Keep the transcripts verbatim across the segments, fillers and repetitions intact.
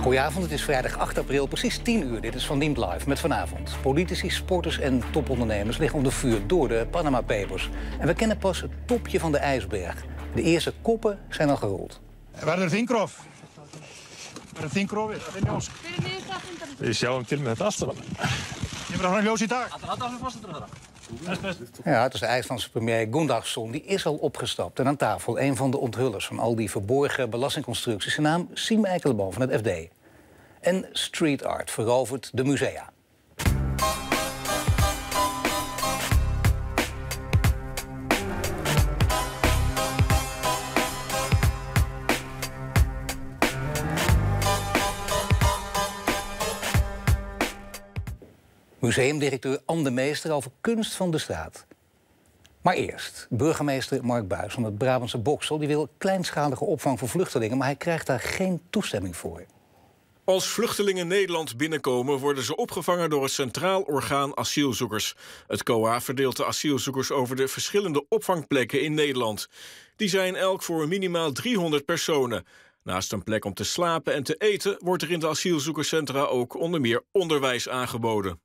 Goedenavond, het is vrijdag acht april, precies tien uur. Dit is Van Diemt Live met vanavond. Politici, sporters en topondernemers liggen onder vuur door de Panama Papers. En we kennen pas het topje van de ijsberg. De eerste koppen zijn al gerold. Waar er Vinkrov? Waar er Vinkrov is? Vi sjá um til með þetta allt saman. Je bent nog in dag. Ja, het is de IJslandse premier Gunnarsson, die is al opgestapt. En aan tafel een van de onthullers van al die verborgen belastingconstructies. Zijn naam Siem Eikelenboom van het F D. En street art verovert de musea. Museumdirecteur Anne de Meester over kunst van de straat. Maar eerst, burgemeester Mark Buijs van het Brabantse Boxtel... die wil kleinschalige opvang voor vluchtelingen, maar hij krijgt daar geen toestemming voor. Als vluchtelingen Nederland binnenkomen, worden ze opgevangen door het Centraal Orgaan Asielzoekers. Het C O A verdeelt de asielzoekers over de verschillende opvangplekken in Nederland. Die zijn elk voor minimaal driehonderd personen. Naast een plek om te slapen en te eten wordt er in de asielzoekerscentra ook onder meer onderwijs aangeboden.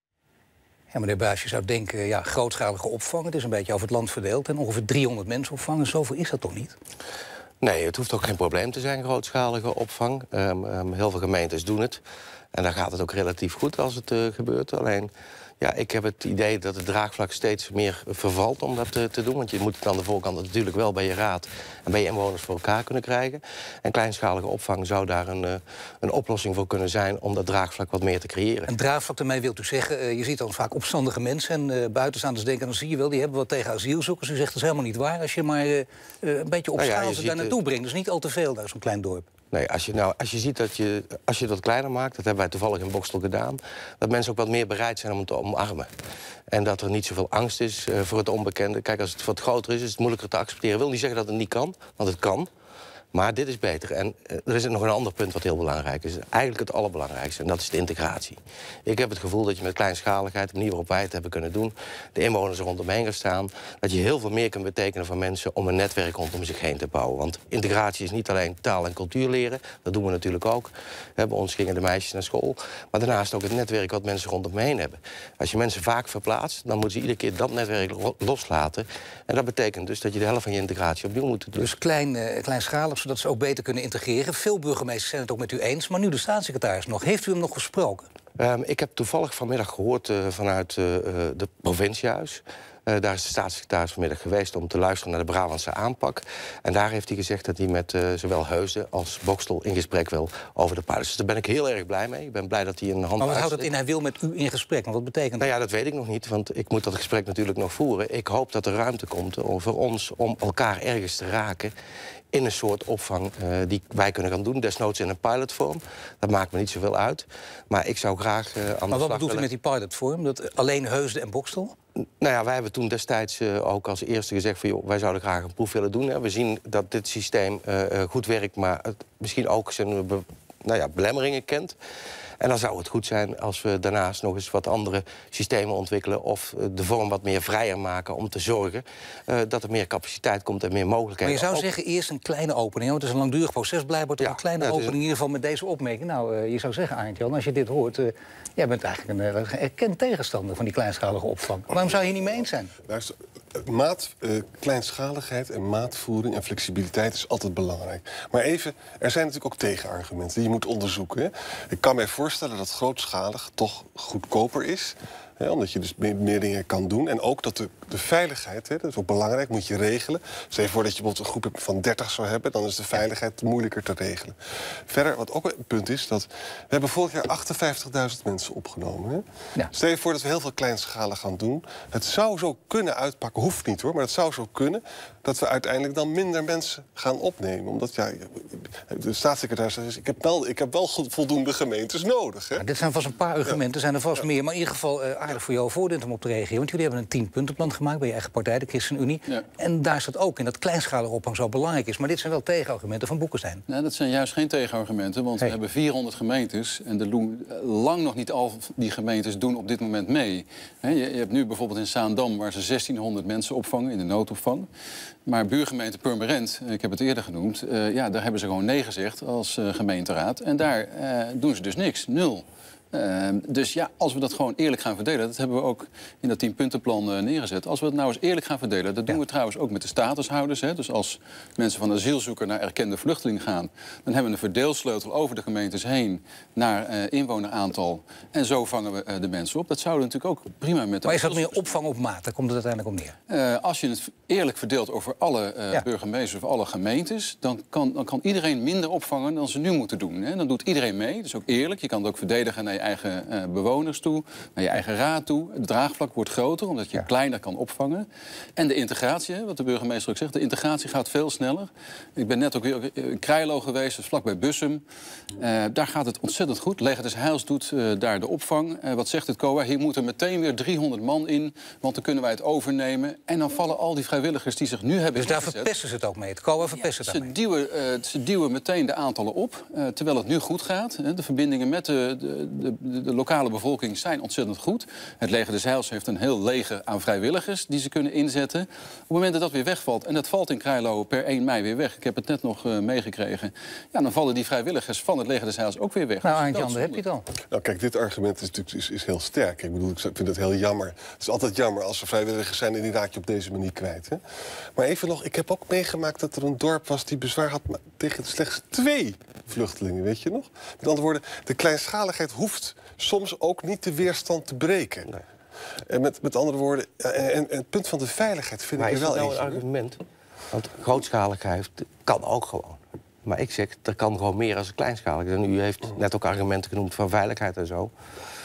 Ja, meneer Buijs, je zou denken, ja, grootschalige opvang. Het is een beetje over het land verdeeld en ongeveer driehonderd mensen opvangen. Zoveel is dat toch niet? Nee, het hoeft ook geen probleem te zijn, grootschalige opvang. Um, um, heel veel gemeentes doen het. En daar gaat het ook relatief goed als het uh, gebeurt. Alleen, ja, ik heb het idee dat het draagvlak steeds meer vervalt om dat te, te doen. Want je moet het aan de voorkant natuurlijk wel bij je raad en bij je inwoners voor elkaar kunnen krijgen. En kleinschalige opvang zou daar een, uh, een oplossing voor kunnen zijn om dat draagvlak wat meer te creëren. Een draagvlak, daarmee wilt u zeggen, uh, je ziet dan vaak opstandige mensen en uh, buitenstaanders denken, dan zie je wel, die hebben wat tegen asielzoekers. U zegt dat is helemaal niet waar als je maar uh, uh, een beetje op nou schaal ja, ze daar naartoe brengt. Dus niet al te veel naar zo'n klein dorp. Nee, als je, nou, als je ziet dat je, als je dat kleiner maakt, dat hebben wij toevallig in Boxtel gedaan, dat mensen ook wat meer bereid zijn om het te omarmen. En dat er niet zoveel angst is uh, voor het onbekende. Kijk, als het wat groter is, is het moeilijker te accepteren. Ik wil niet zeggen dat het niet kan, want het kan. Maar dit is beter. En uh, er is nog een ander punt wat heel belangrijk is. Eigenlijk het allerbelangrijkste, en dat is de integratie. Ik heb het gevoel dat je met kleinschaligheid, de manier waarop wij het hebben kunnen doen, de inwoners er rondomheen gaan staan, dat je heel veel meer kunt betekenen voor mensen om een netwerk rondom zich heen te bouwen. Want integratie is niet alleen taal en cultuur leren, dat doen we natuurlijk ook. Bij ons gingen de meisjes naar school. Maar daarnaast ook het netwerk wat mensen rondom heen hebben. Als je mensen vaak verplaatst, dan moeten ze iedere keer dat netwerk loslaten. En dat betekent dus dat je de helft van je integratie opnieuw moet doen. Dus klein, uh, kleinschalig, zodat ze ook beter kunnen integreren. Veel burgemeesters zijn het ook met u eens, maar nu de staatssecretaris nog. Heeft u hem nog gesproken? Um, ik heb toevallig vanmiddag gehoord uh, vanuit uh, de provinciehuis. Uh, daar is de staatssecretaris vanmiddag geweest om te luisteren naar de Brabantse aanpak. En daar heeft hij gezegd dat hij met uh, zowel Heusden als Boxtel in gesprek wil over de pilots. Dus daar ben ik heel erg blij mee. Ik ben blij dat hij een hand. Maar wat houdt dat in? Hij wil met u in gesprek. Want wat betekent dat? Nou ja, dat weet ik nog niet, want ik moet dat gesprek natuurlijk nog voeren. Ik hoop dat er ruimte komt voor ons om elkaar ergens te raken in een soort opvang uh, die wij kunnen gaan doen. Desnoods in een pilotvorm. Dat maakt me niet zoveel uit. Maar ik zou graag uh, aan de slag. Maar wat bedoelt u met die pilotvorm? Dat alleen Heusden en Boxtel? Nou ja, wij hebben toen destijds uh, ook als eerste gezegd van, joh, wij zouden graag een proef willen doen. Hè. We zien dat dit systeem uh, goed werkt, maar het misschien ook zijn be, nou ja, belemmeringen kent. En dan zou het goed zijn als we daarnaast nog eens wat andere systemen ontwikkelen of de vorm wat meer vrijer maken om te zorgen uh, dat er meer capaciteit komt en meer mogelijkheden. Maar je zou ook zeggen eerst een kleine opening. Want het is een langdurig proces, blijkbaar toch ja, een kleine ja, opening. Een... In ieder geval met deze opmerking. Nou, uh, je zou zeggen, Arend-Jan, als je dit hoort, uh, jij bent eigenlijk een uh, erkend tegenstander van die kleinschalige opvang. Waarom zou je niet mee eens zijn? Luister, maat, uh, kleinschaligheid en maatvoering en flexibiliteit is altijd belangrijk. Maar even, er zijn natuurlijk ook tegenargumenten die je moet onderzoeken. Hè. Ik kan mij voorstellen dat grootschalig toch goedkoper is. Hè, omdat je dus meer, meer dingen kan doen. En ook dat de, de veiligheid, hè, dat is ook belangrijk, moet je regelen. Stel je voor dat je bijvoorbeeld een groep van dertig zou hebben, dan is de veiligheid moeilijker te regelen. Verder, wat ook een punt is, dat we hebben vorig jaar achtenvijftigduizend mensen opgenomen. Hè. Ja. Stel je voor dat we heel veel kleinschalig gaan doen. Het zou zo kunnen uitpakken, hoeft niet hoor, maar het zou zo kunnen dat we uiteindelijk dan minder mensen gaan opnemen. Omdat, ja, de staatssecretaris zegt, ik heb wel, ik heb wel voldoende gemeentes nodig. Hè. Ja, dit zijn vast een paar argumenten, ja. zijn er vast ja. meer. Maar in ieder geval, uh, aardig voor jou voordeel om op te reageren. Want jullie hebben een tienpuntenplan gemaakt bij je eigen partij, de ChristenUnie. Ja. En daar staat ook in dat kleinschalige opvang zo belangrijk is. Maar dit zijn wel tegenargumenten van Boekenstein. Nou, dat zijn juist geen tegenargumenten, want hey. we hebben vierhonderd gemeentes. En de doen, lang nog niet al die gemeentes doen op dit moment mee. He, je, je hebt nu bijvoorbeeld in Zaandam, waar ze zestienhonderd mensen opvangen in de noodopvang. Maar buurgemeente Purmerend, ik heb het eerder genoemd, uh, ja, daar hebben ze gewoon nee gezegd als uh, gemeenteraad. En daar uh, doen ze dus niks, nul. Uh, dus ja, als we dat gewoon eerlijk gaan verdelen... dat hebben we ook in dat tienpuntenplan uh, neergezet. Als we het nou eens eerlijk gaan verdelen... dat doen ja. we trouwens ook met de statushouders. Hè. Dus als mensen van asielzoeker naar erkende vluchteling gaan... dan hebben we een verdeelsleutel over de gemeentes heen... naar uh, inwoneraantal. En zo vangen we uh, de mensen op. Dat zouden we natuurlijk ook prima met... Maar is dat meer opvang op maat? Daar komt het uiteindelijk op neer. Uh, als je het eerlijk verdeelt over alle uh, ja. burgemeesters of alle gemeentes... Dan kan, dan kan iedereen minder opvangen dan ze nu moeten doen. Hè. Dan doet iedereen mee. Dat is ook eerlijk. Je kan het ook verdedigen naar je eigen uh, bewoners toe, naar je eigen raad toe. Het draagvlak wordt groter, omdat je ja. kleiner kan opvangen. En de integratie, wat de burgemeester ook zegt, de integratie gaat veel sneller. Ik ben net ook weer in Krijlo geweest, dus vlakbij Bussum. Uh, daar gaat het ontzettend goed. Leger des Heils doet uh, daar de opvang. Uh, wat zegt het C O A? Hier moeten meteen weer driehonderd man in, want dan kunnen wij het overnemen. En dan vallen al die vrijwilligers die zich nu hebben Dus daar verpesten ze het ook mee? Het C O A verpest het ja, ze, duwen, uh, ze duwen meteen de aantallen op, uh, terwijl het nu goed gaat. Uh, de verbindingen met de, de, de, de, de lokale bevolking zijn ontzettend goed. Het Leger des Heils heeft een heel leger aan vrijwilligers die ze kunnen inzetten. Op het moment dat dat weer wegvalt, en dat valt in Krijlo per één mei weer weg, ik heb het net nog uh, meegekregen, ja, dan vallen die vrijwilligers van het Leger des Heils ook weer weg. Nou, Arend-Jan, daar heb je het al. Nou, kijk, dit argument is natuurlijk is, is heel sterk. Ik bedoel, ik vind het heel jammer. Het is altijd jammer als er vrijwilligers zijn en die raak je op deze manier kwijt. Hè? Maar even nog, ik heb ook meegemaakt dat er een dorp was die bezwaar had tegen slechts twee vluchtelingen, weet je nog? Met andere woorden, de kleinschaligheid hoeft soms ook niet de weerstand te breken. Nee. En met, met andere woorden, en, en het punt van de veiligheid vind maar ik er wel nou een argument. Want grootschaligheid kan ook gewoon. Maar ik zeg, er kan gewoon meer als kleinschalig. En u heeft net ook argumenten genoemd van veiligheid en zo.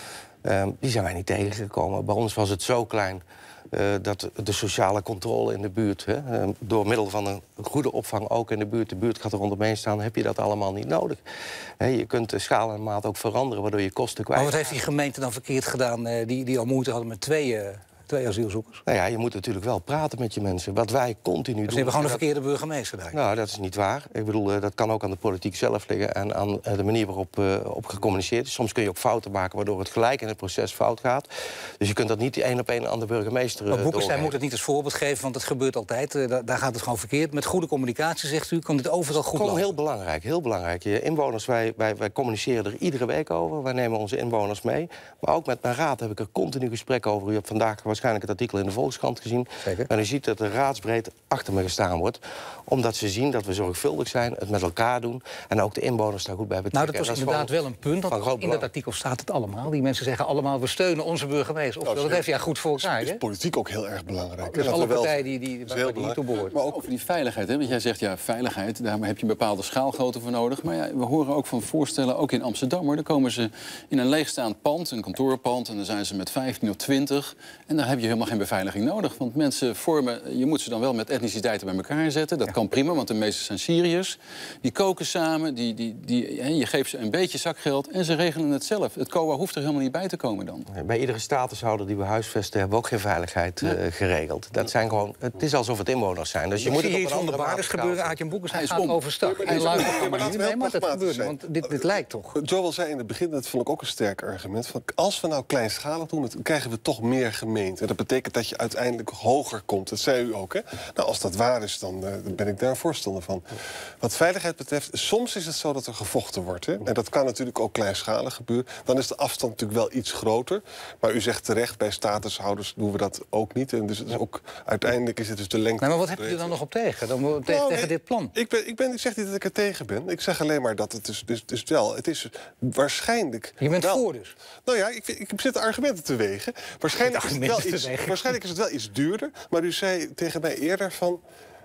Um, die zijn wij niet tegengekomen. Bij ons was het zo klein uh, dat de sociale controle in de buurt... Hè, uh, door middel van een goede opvang ook in de buurt... de buurt gaat er rondomheen staan, heb je dat allemaal niet nodig. He, je kunt de schaal en maat ook veranderen, waardoor je kosten kwijt. Maar wat heeft die gemeente dan verkeerd gedaan... Uh, die, die al moeite hadden met twee... Uh... Twee asielzoekers? Nou ja, je moet natuurlijk wel praten met je mensen. Wat wij continu dus doen... Ze hebben gewoon een verkeerde burgemeester daar. Nou, dat is niet waar. Ik bedoel, dat kan ook aan de politiek zelf liggen... en aan de manier waarop uh, op gecommuniceerd is. Soms kun je ook fouten maken waardoor het gelijk in het proces fout gaat. Dus je kunt dat niet één op één aan de burgemeester uh, Maar Boekenstein moet het niet als voorbeeld geven, want het gebeurt altijd. Uh, daar gaat het gewoon verkeerd. Met goede communicatie, zegt u, kan dit overal goed lopen. Gewoon heel belangrijk, heel belangrijk. Je inwoners, wij, wij, wij communiceren er iedere week over. Wij nemen onze inwoners mee. Maar ook met mijn raad heb ik er continu gesprek over. U hebt vandaag waarschijnlijk het artikel in de Volkskrant gezien. Zeker. En u ziet dat er raadsbreed achter me gestaan wordt. Omdat ze zien dat we zorgvuldig zijn, het met elkaar doen... en ook de inwoners daar goed bij betrekken. Nou, dat was dat inderdaad wel een punt. Want in dat artikel staat het allemaal. Die mensen zeggen allemaal, we steunen onze burgemeester. Nou, dat heeft hij ja goed voor elkaar. Dat is politiek ook heel erg belangrijk. Dus alle partijen die, die, die, die niet toe behoort. Maar ook over die veiligheid. Hè? Want jij zegt, ja, veiligheid, daar heb je een bepaalde schaalgrootte voor nodig. Maar ja, we horen ook van voorstellen, ook in Amsterdam... Hoor, dan komen ze in een leegstaand pand, een kantoorpand... en dan zijn ze met vijftien of twintig. En dan heb je helemaal geen beveiliging nodig. Want mensen vormen, je moet ze dan wel met etniciteiten bij elkaar zetten. Dat ja. kan prima, want de meeste zijn Syriërs. Die koken samen, die, die, die, je geeft ze een beetje zakgeld en ze regelen het zelf. Het C O A hoeft er helemaal niet bij te komen dan. Bij iedere statushouder die we huisvesten hebben we ook geen veiligheid ja. uh, geregeld. Dat zijn gewoon, het is alsof het inwoners zijn. Dus je ik moet zie het hier iets wonderbaarlijks gebeuren. Aart-Jan Boekenstein gaat overstag. En luistert maar niet mee, maar dat gebeurt niet, want dit, dit lijkt toch. Joel zei in het begin, dat vond ik ook een sterk argument... Van, als we nou kleinschalig doen, dan krijgen we toch meer gemeenten. Dat betekent dat je uiteindelijk hoger komt. Dat zei u ook, hè? Nou, als dat waar is, dan, uh, dan ben ik daar een voorstander van. Wat veiligheid betreft, soms is het zo dat er gevochten wordt. Hè? En dat kan natuurlijk ook kleinschalig gebeuren. Dan is de afstand natuurlijk wel iets groter. Maar u zegt terecht, bij statushouders doen we dat ook niet. En dus het is ook, uiteindelijk is het dus de lengte... Nou, maar wat heb je er dan nog op tegen? Dan, tegen, nou, tegen nee, dit plan? Ik, ben, ik, ben, ik zeg niet dat ik er tegen ben. Ik zeg alleen maar dat het dus, dus, dus wel... Het is waarschijnlijk... Je bent wel, voor dus? Nou ja, ik, ik zit de argumenten te wegen. Waarschijnlijk is, het wel iets, waarschijnlijk is het wel iets duurder. Maar u zei tegen mij eerder van...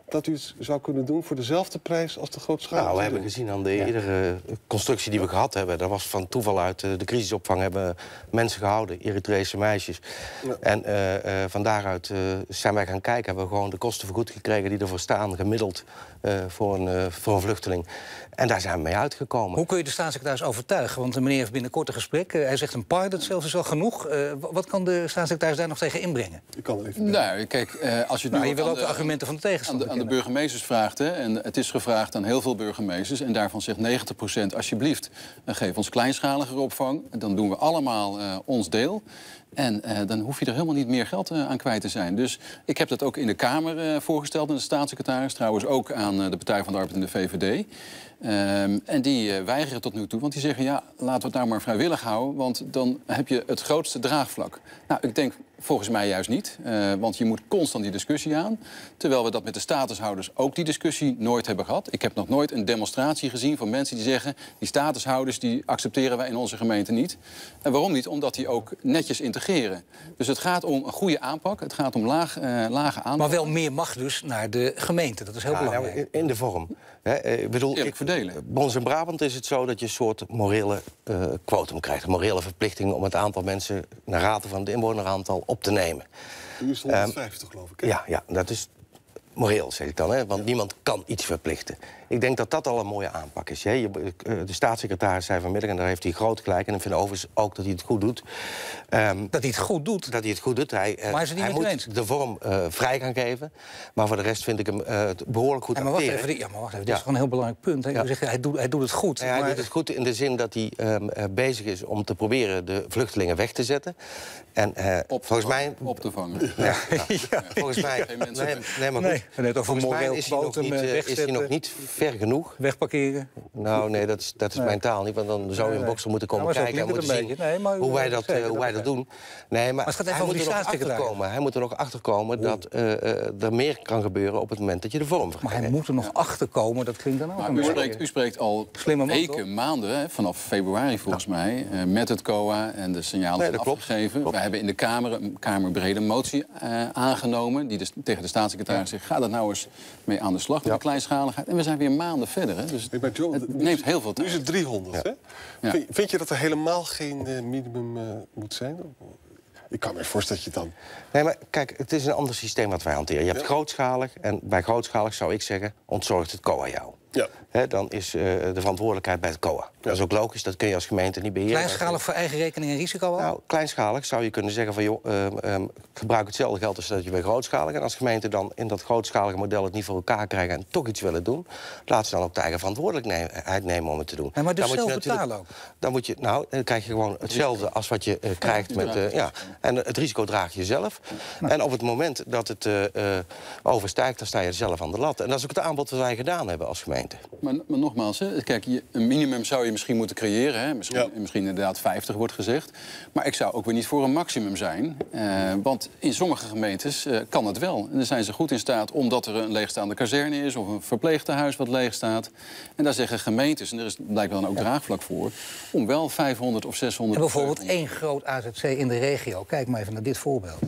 dat u het zou kunnen doen voor dezelfde prijs als de grootschalige? Nou, we hebben gezien aan de ja. eerdere constructie die we gehad hebben. Dat was van toeval uit de crisisopvang hebben mensen gehouden, Eritrese meisjes. Ja. En uh, uh, van daaruit uh, zijn wij gaan kijken, hebben we gewoon de kosten vergoed gekregen die ervoor staan, gemiddeld uh, voor, een, uh, voor een vluchteling. En daar zijn we mee uitgekomen. Hoe kun je de staatssecretaris overtuigen? Want de meneer heeft binnenkort een gesprek. Uh, hij zegt een pilot zelfs is al genoeg. Uh, wat kan de staatssecretaris daar nog tegen inbrengen? Ik kan er even nou, kijk, uh, als je, nou, nu je wil ook de, de argumenten van de tegenstander aan de, aan de burgemeesters vraagt, hè, en het is gevraagd aan heel veel burgemeesters, en daarvan zegt negentig procent alsjeblieft, uh, geef ons kleinschaligere opvang. Dan doen we allemaal uh, ons deel. En uh, dan hoef je er helemaal niet meer geld uh, aan kwijt te zijn. Dus ik heb dat ook in de Kamer uh, voorgesteld aan de staatssecretaris. Trouwens ook aan uh, de Partij van de Arbeid en de V V D. Um, en die uh, weigeren tot nu toe, want die zeggen, ja, laten we het nou maar vrijwillig houden, want dan heb je het grootste draagvlak. Nou, ik denk volgens mij juist niet, uh, want je moet constant die discussie aan. Terwijl we dat met de statushouders ook die discussie nooit hebben gehad. Ik heb nog nooit een demonstratie gezien van mensen die zeggen, die statushouders die accepteren wij in onze gemeente niet. En waarom niet? Omdat die ook netjes integreren. Dus het gaat om een goede aanpak, het gaat om laag, uh, lage aanpak. Maar wel meer macht dus naar de gemeente, dat is heel ja, belangrijk. Nou, in de vorm. Hè, ik bedoel, Eerlijk ik, verdelen. Bij ons in Brabant is het zo dat je een soort morele uh, quotum krijgt. Een morele verplichting om het aantal mensen naar rate van het inwoneraantal op te nemen. U is honderdvijftig, um, geloof ik. Hè? Ja, ja, dat is moreel, zeg ik dan. Hè? Want ja. niemand kan iets verplichten. Ik denk dat dat al een mooie aanpak is. Hè? Je, de staatssecretaris zei vanmiddag, en daar heeft hij groot gelijk, en ik vind overigens ook dat hij het goed doet. Um, dat hij het goed doet? Dat hij het goed doet. Hij, maar is het niet hij moet eens? de vorm uh, vrij gaan geven. Maar voor de rest vind ik hem uh, behoorlijk goed ja, maar wacht acteren. even, ja, maar wacht even, dit ja. is gewoon een heel belangrijk punt. Hè? Ja. Zegt, hij, doet, hij doet het goed. Ja, hij maar... doet het goed in de zin dat hij um, uh, bezig is om te proberen de vluchtelingen weg te zetten. En uh, op te volgens vangen, mij... Op te vangen. Ja, ja. ja. Volgens mij... Ja. Nee, nee, maar goed. Nee, net over volgens mij is hij, nog niet, uh, is hij nog niet ver genoeg. Wegparkeren? Nou, nee, dat is, dat is nee. mijn taal niet. Want dan zou je in nee. Boksel moeten komen nou, kijken en moeten zien nee, maar, hoe wij dat, uh, hoe wij dat doen. Nee, maar, maar het gaat hij, moet er nog achterkomen, hij moet er nog achterkomen dat uh, uh, er meer kan gebeuren op het moment dat je de vorm Maar hij moet er nog ja. achterkomen, dat klinkt dan ook. Maar u, spreekt, u spreekt al man, weken, toch? maanden, hè, vanaf februari volgens ja. mij, uh, met het C O A en de signalen nee, zijn afgegeven. Klopt. We hebben in de Kamer een kamerbrede motie uh, aangenomen die de, tegen de staatssecretaris ja. zegt, ga dat nou eens mee aan de slag met ja. de kleinschaligheid. En we zijn weer maanden verder. Hè, dus hey, John, het neemt heel veel tijd. Nu is het driehonderd, ja. hè? Ja. Vind, vind je dat er helemaal geen uh, minimum uh, moet zijn? Ik kan me voorstellen dat je dan... Nee, maar kijk, het is een ander systeem wat wij hanteren. Je hebt ja. grootschalig en bij grootschalig zou ik zeggen, ontzorgt het C O A jou. Ja. He, dan is uh, de verantwoordelijkheid bij het C O A. Ja. Dat is ook logisch, dat kun je als gemeente niet beheren. Kleinschalig voor eigen rekening en risico al? Nou, kleinschalig zou je kunnen zeggen van, joh, uh, um, gebruik hetzelfde geld als dat je bij grootschalig. En als gemeente dan in dat grootschalige model het niet voor elkaar krijgen en toch iets willen doen, laat ze dan ook de eigen verantwoordelijkheid nemen om het te doen. Ja, maar dus dan zelf moet je betalen ook? Dan moet je, nou, dan krijg je gewoon hetzelfde als wat je uh, krijgt met... Uh, ja, en het risico draag je zelf. Ja. En op het moment dat het uh, uh, overstijgt, dan sta je zelf aan de lat. En dat is ook het aanbod dat wij gedaan hebben als gemeente. Maar, maar nogmaals, hè, kijk, je, een minimum zou je misschien moeten creëren. Hè? Misschien, ja. misschien inderdaad vijftig wordt gezegd. Maar ik zou ook weer niet voor een maximum zijn. Uh, want in sommige gemeentes uh, kan het wel. En dan zijn ze goed in staat omdat er een leegstaande kazerne is of een verpleegtehuis wat leeg staat. En daar zeggen gemeentes, en er is blijkbaar dan ook ja. draagvlak voor, om wel vijfhonderd of zeshonderd... En bijvoorbeeld één groot A Z C in de regio. Kijk maar even naar dit voorbeeld.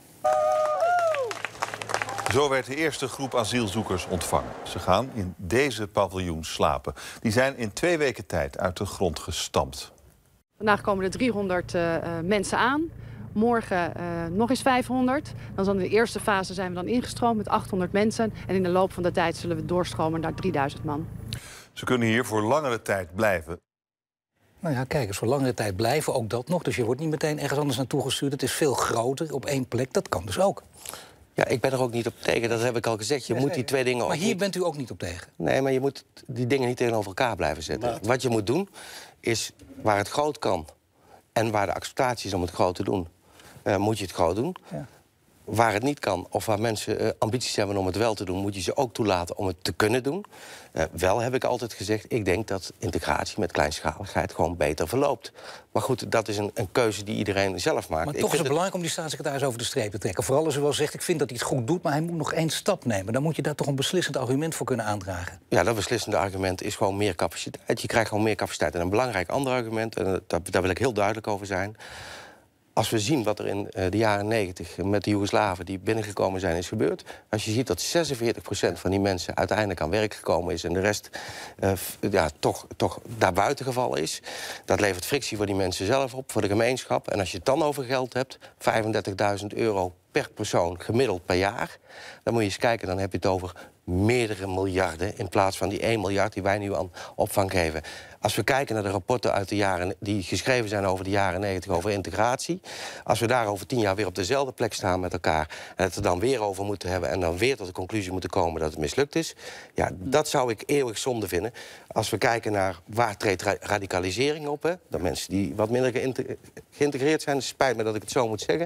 Zo werd de eerste groep asielzoekers ontvangen. Ze gaan in deze paviljoen slapen. Die zijn in twee weken tijd uit de grond gestampt. Vandaag komen er driehonderd uh, mensen aan. Morgen uh, nog eens vijfhonderd. Dan in de eerste fase zijn we dan ingestroomd met achthonderd mensen. En in de loop van de tijd zullen we doorstromen naar drieduizend man. Ze kunnen hier voor langere tijd blijven. Nou ja, kijk eens, voor langere tijd blijven, ook dat nog. Dus je wordt niet meteen ergens anders naartoe gestuurd. Het is veel groter op één plek, dat kan dus ook. Ja, ik ben er ook niet op tegen, dat heb ik al gezegd. Je nee, moet die twee dingen... Maar hier niet... bent u ook niet op tegen? Nee, maar je moet die dingen niet tegenover elkaar blijven zetten. Maar... Wat je moet doen, is waar het groot kan... en waar de acceptatie is om het groot te doen... Uh, moet je het groot doen. Ja. Waar het niet kan, of waar mensen uh, ambities hebben om het wel te doen... moet je ze ook toelaten om het te kunnen doen. Uh, wel heb ik altijd gezegd, ik denk dat integratie met kleinschaligheid... gewoon beter verloopt. Maar goed, dat is een, een keuze die iedereen zelf maakt. Maar ik toch is het het belangrijk om die staatssecretaris over de streep te trekken. Vooral als u wel zegt, ik vind dat hij het goed doet... maar hij moet nog één stap nemen. Dan moet je daar toch een beslissend argument voor kunnen aandragen. Ja, dat beslissende argument is gewoon meer capaciteit. Je krijgt gewoon meer capaciteit. En een belangrijk ander argument, en daar, daar wil ik heel duidelijk over zijn... Als we zien wat er in uh, de jaren negentig met de Joegoslaven die binnengekomen zijn is gebeurd. Als je ziet dat zesenveertig procent van die mensen uiteindelijk aan werk gekomen is en de rest uh, ja, toch, toch daarbuiten gevallen is. Dat levert frictie voor die mensen zelf op, voor de gemeenschap. En als je het dan over geld hebt, vijfendertigduizend euro per persoon gemiddeld per jaar. Dan moet je eens kijken, dan heb je het over meerdere miljarden in plaats van die één miljard die wij nu aan opvang geven. Als we kijken naar de rapporten uit de jaren die geschreven zijn over de jaren negentig over integratie. Als we daar over tien jaar weer op dezelfde plek staan met elkaar en het er dan weer over moeten hebben en dan weer tot de conclusie moeten komen dat het mislukt is. Ja, dat zou ik eeuwig zonde vinden. Als we kijken naar waar treedt ra radicalisering op, hè, dat mensen die wat minder geïntegreerd zijn, het spijt me dat ik het zo moet zeggen.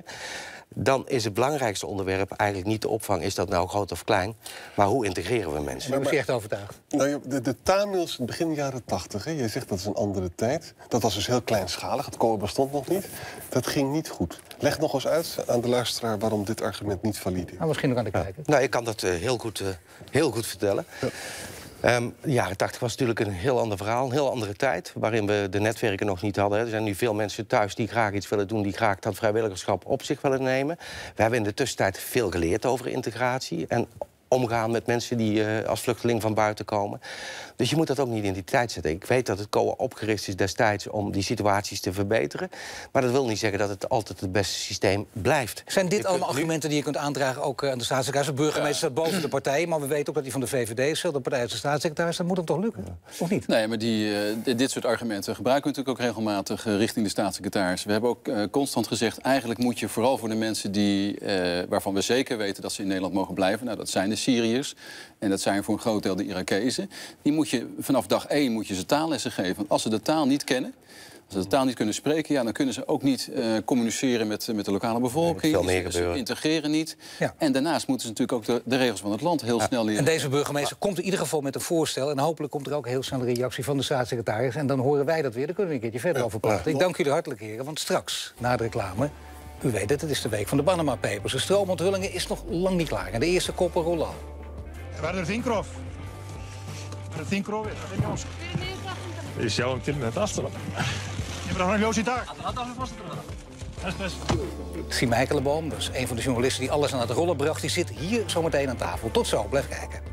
Dan is het belangrijkste onderwerp eigenlijk niet de opvang, is dat nou groot of klein, maar hoe integreren we mensen? Maar ben je echt overtuigd? Nou, de, de Tamils in begin jaren tachtig, hè, je zegt dat is een andere tijd. Dat was dus heel kleinschalig, het kolen bestond nog niet. Dat ging niet goed. Leg nog eens uit aan de luisteraar waarom dit argument niet valide is. Nou, misschien nog aan de kijker. Nou, ik kan dat uh, heel, goed, uh, heel goed vertellen. Ja. Um, de jaren tachtig was natuurlijk een heel ander verhaal, een heel andere tijd, waarin we de netwerken nog niet hadden. Er zijn nu veel mensen thuis die graag iets willen doen, die graag dat vrijwilligerschap op zich willen nemen. We hebben in de tussentijd veel geleerd over integratie en omgaan met mensen die uh, als vluchteling van buiten komen. Dus je moet dat ook niet in die tijd zetten. Ik weet dat het C O A opgericht is destijds om die situaties te verbeteren. Maar dat wil niet zeggen dat het altijd het beste systeem blijft. Zijn dit allemaal argumenten die je kunt aandragen ook aan de staatssecretaris? De burgemeester staat boven de partijen, maar we weten ook dat hij van de V V D is. De partij is de staatssecretaris, dat moet hem toch lukken? Ja. Of niet? Nee, maar die, uh, dit soort argumenten gebruiken we natuurlijk ook regelmatig uh, richting de staatssecretaris. We hebben ook uh, constant gezegd, eigenlijk moet je vooral voor de mensen die, uh, waarvan we zeker weten dat ze in Nederland mogen blijven. Nou, dat zijn de Syriërs en dat zijn voor een groot deel de Irakezen. Die moet je vanaf dag één moet je ze taallessen geven. Want als ze de taal niet kennen, als ze de taal niet kunnen spreken, ja, dan kunnen ze ook niet uh, communiceren met, met de lokale bevolking. Veel meer ze, gebeuren. Ze integreren niet. Ja. En daarnaast moeten ze natuurlijk ook de, de regels van het land heel ja. snel leren. En deze burgemeester ja. komt in ieder geval met een voorstel. En hopelijk komt er ook een heel snel een reactie van de staatssecretaris. En dan horen wij dat weer. Daar kunnen we een keertje verder ja. over praten. Ik dank jullie hartelijk, heren. Want straks, na de reclame, u weet het, het is de week van de Panama Papers. De stroomonthullingen is nog lang niet klaar. En de eerste koppen rollen al. Waar is Tinkrov? Waar is Tinkrov? Je zou hem tillen met het afstand. Je bent nog niet daar. Siem Eikelenboom, dus een van de journalisten die alles aan het rollen bracht, die zit hier zometeen aan tafel. Tot zo, blijf kijken.